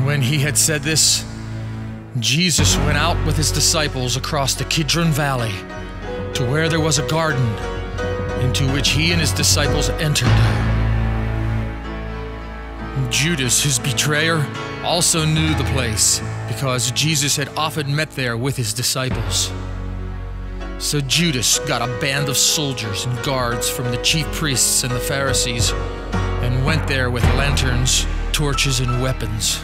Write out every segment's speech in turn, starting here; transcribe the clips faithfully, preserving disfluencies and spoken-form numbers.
when he had said this, Jesus went out with his disciples across the Kidron Valley to where there was a garden, into which he and his disciples entered. Judas, his betrayer, also knew the place because Jesus had often met there with his disciples. So Judas got a band of soldiers and guards from the chief priests and the Pharisees and went there with lanterns, torches, and weapons.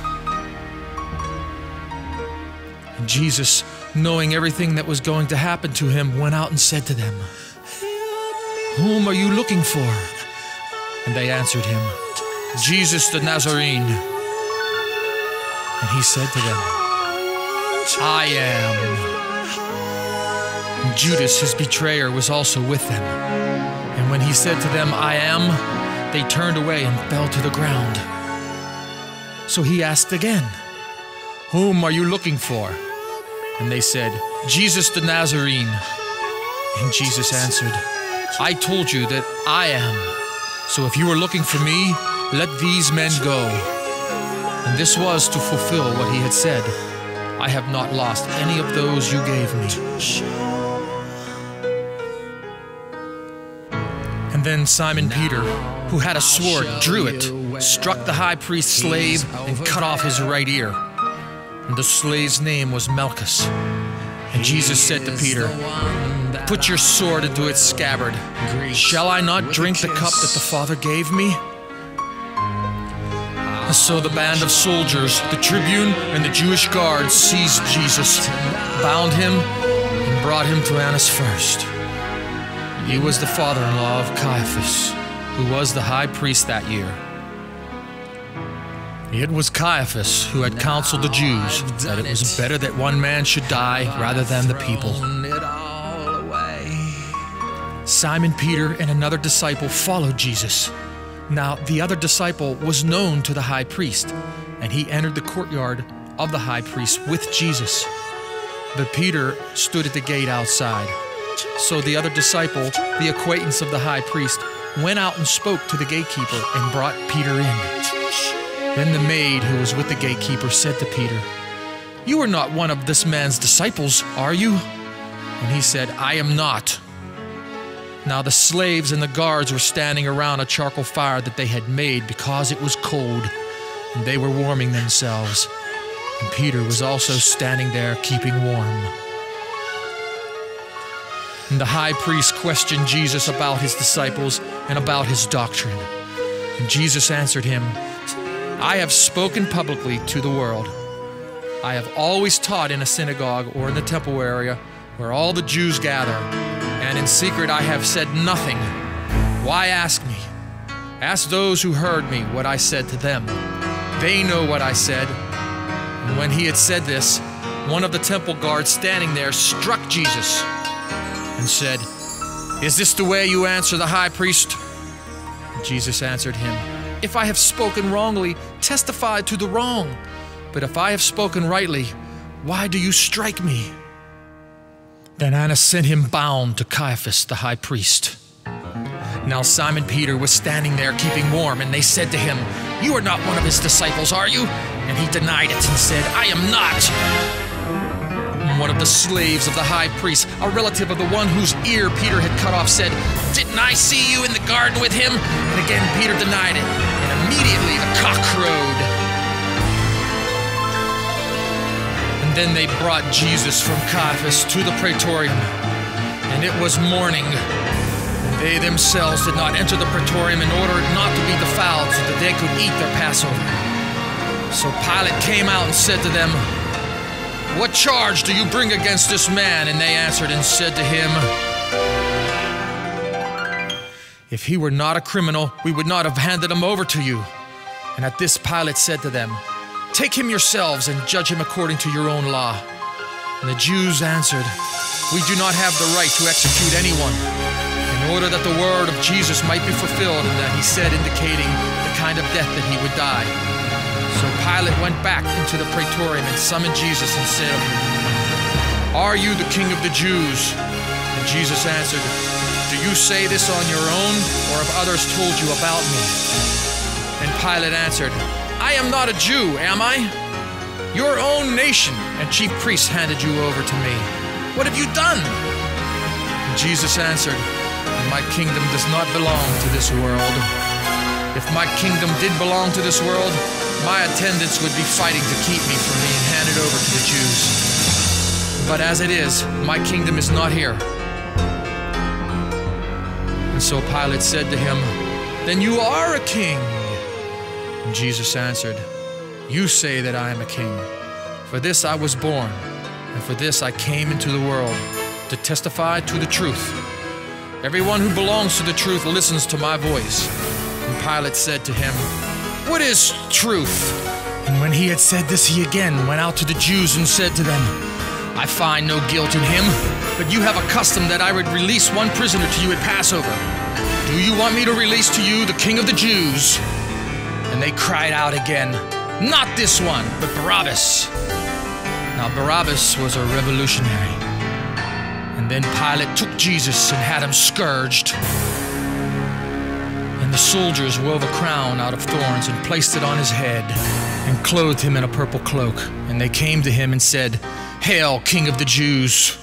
And Jesus, knowing everything that was going to happen to him, went out and said to them, "Whom are you looking for?" And they answered him, "Jesus the Nazarene." And he said to them, "I am." And Judas, his betrayer, was also with them. And when he said to them, "I am," they turned away and fell to the ground. So he asked again, "Whom are you looking for?" And they said, "Jesus the Nazarene." And Jesus answered, "I told you that I am. So if you are looking for me, let these men go." And this was to fulfill what he had said, "I have not lost any of those you gave me." And then Simon Peter, who had a sword, drew it, struck the high priest's slave, and cut off his right ear. And the slave's name was Malchus. And Jesus said to Peter, "Put your sword into its scabbard. Shall I not drink the cup that the Father gave me?" So the band of soldiers, the tribune, and the Jewish guards seized Jesus, bound him, and brought him to Annas first. He was the father-in-law of Caiaphas, who was the high priest that year. It was Caiaphas who had counseled the Jews that it was better that one man should die rather than the people. Simon Peter and another disciple followed Jesus. Now the other disciple was known to the high priest, and he entered the courtyard of the high priest with Jesus. But Peter stood at the gate outside. So the other disciple, the acquaintance of the high priest, went out and spoke to the gatekeeper and brought Peter in. Then the maid who was with the gatekeeper said to Peter, "You are not one of this man's disciples, are you?" And he said, "I am not." Now the slaves and the guards were standing around a charcoal fire that they had made because it was cold, and they were warming themselves. And Peter was also standing there keeping warm. And the high priest questioned Jesus about his disciples and about his doctrine. And Jesus answered him, "I have spoken publicly to the world. I have always taught in a synagogue or in the temple area where all the Jews gather, and in secret I have said nothing. Why ask me? Ask those who heard me what I said to them. They know what I said." And when he had said this, one of the temple guards standing there struck Jesus and said, "Is this the way you answer the high priest?" And Jesus answered him, "If I have spoken wrongly, testify to the wrong. But if I have spoken rightly, why do you strike me?" Then Annas sent him bound to Caiaphas the high priest. Now Simon Peter was standing there keeping warm, and they said to him, "You are not one of his disciples, are you?" And he denied it and said, "I am not." And one of the slaves of the high priest, a relative of the one whose ear Peter had cut off, said, "Didn't I see you in the garden with him?" And again Peter denied it, and immediately the cock crowed. And then they brought Jesus from Caiaphas to the praetorium, and it was morning. And they themselves did not enter the praetorium in order not to be defiled, so that they could eat their Passover. So Pilate came out and said to them, "What charge do you bring against this man?" And they answered and said to him, "If he were not a criminal, we would not have handed him over to you." And at this Pilate said to them, "Take him yourselves and judge him according to your own law." And the Jews answered, "We do not have the right to execute anyone," in order that the word of Jesus might be fulfilled, and that he said, indicating the kind of death that he would die. So Pilate went back into the praetorium and summoned Jesus and said, "Are you the king of the Jews?" And Jesus answered, "Do you say this on your own, or have others told you about me?" And Pilate answered, "I am not a Jew, am I? Your own nation and chief priests handed you over to me. What have you done?" And Jesus answered, "My kingdom does not belong to this world. If my kingdom did belong to this world, my attendants would be fighting to keep me from being handed over to the Jews. But as it is, my kingdom is not here." And so Pilate said to him, "Then you are a king." And Jesus answered, "You say that I am a king. For this I was born, and for this I came into the world, to testify to the truth. Everyone who belongs to the truth listens to my voice." And Pilate said to him, "What is truth?" And when he had said this, he again went out to the Jews and said to them, "I find no guilt in him, but you have a custom that I would release one prisoner to you at Passover. Do you want me to release to you the King of the Jews?" And they cried out again, "Not this one, but Barabbas." Now Barabbas was a revolutionary. And then Pilate took Jesus and had him scourged. And the soldiers wove a crown out of thorns and placed it on his head and clothed him in a purple cloak. And they came to him and said, "Hail, King of the Jews!"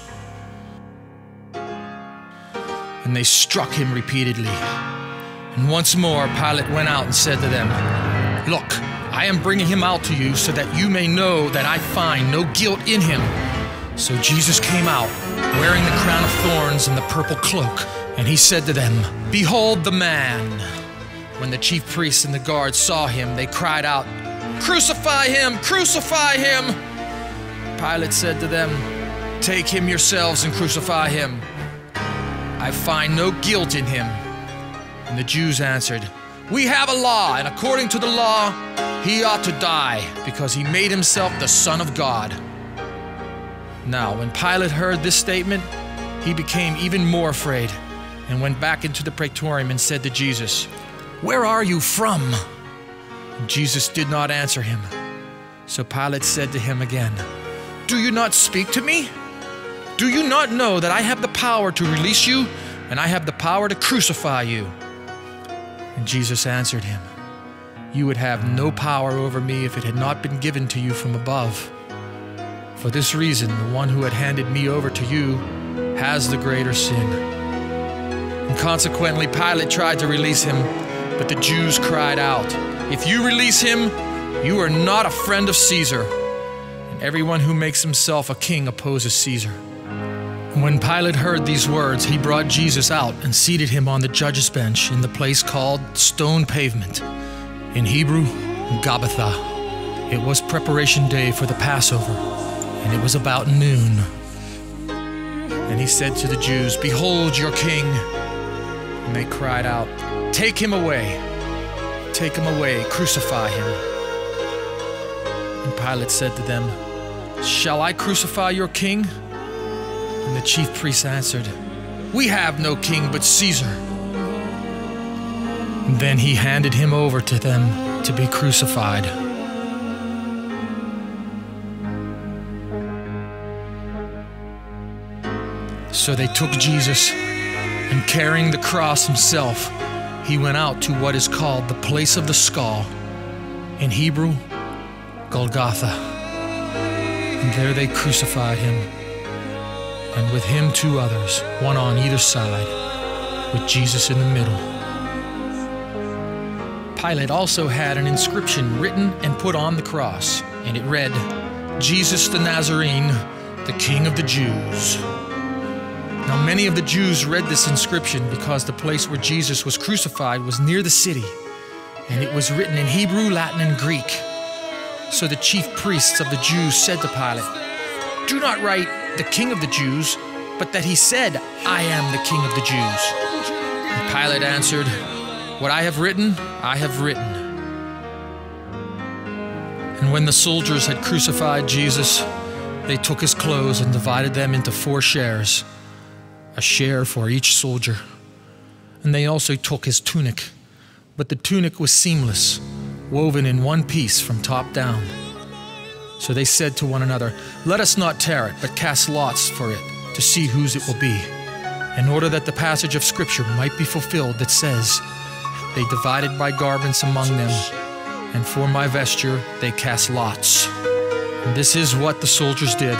And they struck him repeatedly. And once more Pilate went out and said to them, "Look, I am bringing him out to you so that you may know that I find no guilt in him." So Jesus came out, wearing the crown of thorns and the purple cloak, and he said to them, "Behold the man." When the chief priests and the guards saw him, they cried out, "Crucify him! Crucify him!" Pilate said to them, "Take him yourselves and crucify him. I find no guilt in him." And the Jews answered, "We have a law, and according to the law, he ought to die, because he made himself the Son of God." Now, when Pilate heard this statement, he became even more afraid and went back into the praetorium and said to Jesus, "Where are you from?" And Jesus did not answer him. So Pilate said to him again, "Do you not speak to me? Do you not know that I have the power to release you, and I have the power to crucify you?" And Jesus answered him, "You would have no power over me if it had not been given to you from above. For this reason, the one who had handed me over to you has the greater sin." And consequently, Pilate tried to release him, but the Jews cried out, "If you release him, you are not a friend of Caesar. And everyone who makes himself a king opposes Caesar." When Pilate heard these words, he brought Jesus out and seated him on the judge's bench in the place called Stone Pavement, in Hebrew, Gabbatha. It was preparation day for the Passover, and it was about noon. And he said to the Jews, "Behold your king." And they cried out, "Take him away! Take him away! Crucify him!" And Pilate said to them, "Shall I crucify your king?" And the chief priests answered, "We have no king but Caesar." And then he handed him over to them to be crucified. So they took Jesus, and carrying the cross himself, he went out to what is called the place of the skull, in Hebrew, Golgotha. And there they crucified him, and with him two others, one on either side, with Jesus in the middle. Pilate also had an inscription written and put on the cross, and it read, "Jesus the Nazarene, the King of the Jews." Now many of the Jews read this inscription because the place where Jesus was crucified was near the city, and it was written in Hebrew, Latin, and Greek. So the chief priests of the Jews said to Pilate, "Do not write, 'The King of the Jews,' but that he said, 'I am the King of the Jews.'" And Pilate answered, "What I have written, I have written." And when the soldiers had crucified Jesus, they took his clothes and divided them into four shares, a share for each soldier. And they also took his tunic, but the tunic was seamless, woven in one piece from top down. So they said to one another, "Let us not tear it, but cast lots for it, to see whose it will be," in order that the passage of Scripture might be fulfilled that says, "They divided my garments among them, and for my vesture they cast lots." And this is what the soldiers did.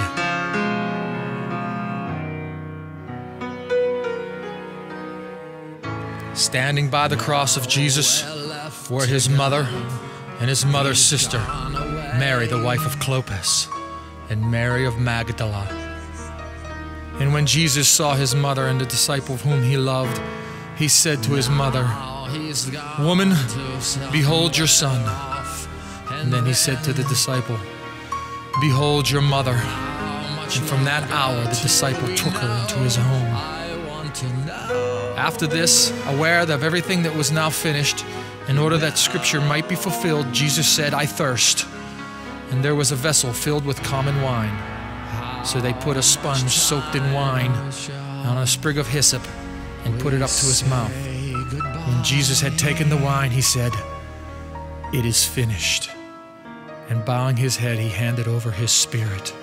Standing by the cross of Jesus were his mother and his mother's sister, Mary, the wife of Clopas, and Mary of Magdala. And when Jesus saw his mother and the disciple whom he loved, he said to his mother, "Woman, behold your son." And then he said to the disciple, "Behold your mother." And from that hour the disciple took her into his home. After this, aware of everything that was now finished, in order that Scripture might be fulfilled, Jesus said, "I thirst." And there was a vessel filled with common wine. So they put a sponge soaked in wine on a sprig of hyssop and put it up to his mouth. When Jesus had taken the wine, he said, "It is finished." And bowing his head, he handed over his spirit.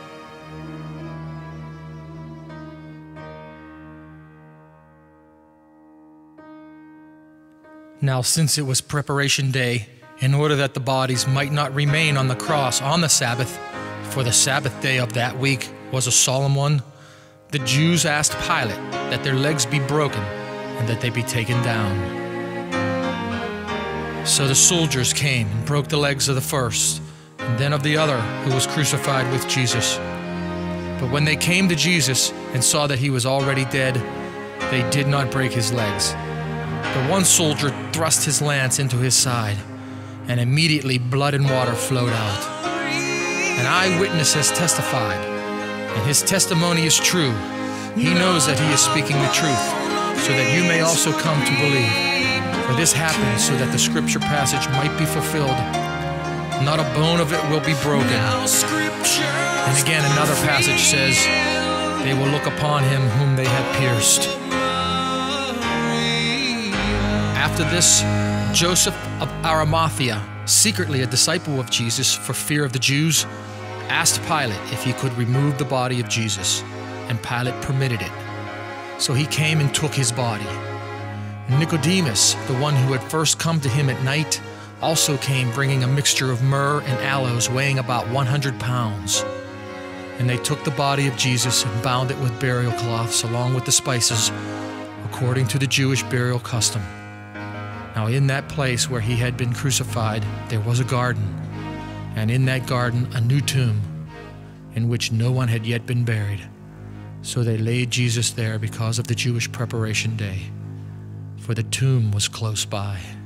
Now, since it was preparation day, in order that the bodies might not remain on the cross on the Sabbath, for the Sabbath day of that week was a solemn one, the Jews asked Pilate that their legs be broken and that they be taken down. So the soldiers came and broke the legs of the first, and then of the other who was crucified with Jesus. But when they came to Jesus and saw that he was already dead, they did not break his legs. But one soldier thrust his lance into his side, and immediately blood and water flowed out. An eyewitness has testified, and his testimony is true. He knows that he is speaking the truth, so that you may also come to believe. For this happened so that the Scripture passage might be fulfilled. Not a bone of it will be broken. And again, another passage says, they will look upon him whom they had pierced. After this, Joseph of Arimathea, secretly a disciple of Jesus for fear of the Jews, asked Pilate if he could remove the body of Jesus, and Pilate permitted it. So he came and took his body. Nicodemus, the one who had first come to him at night, also came bringing a mixture of myrrh and aloes weighing about one hundred pounds. And they took the body of Jesus and bound it with burial cloths along with the spices, according to the Jewish burial custom. Now in that place where he had been crucified, there was a garden, and in that garden a new tomb, in which no one had yet been buried. So they laid Jesus there because of the Jewish preparation day, for the tomb was close by.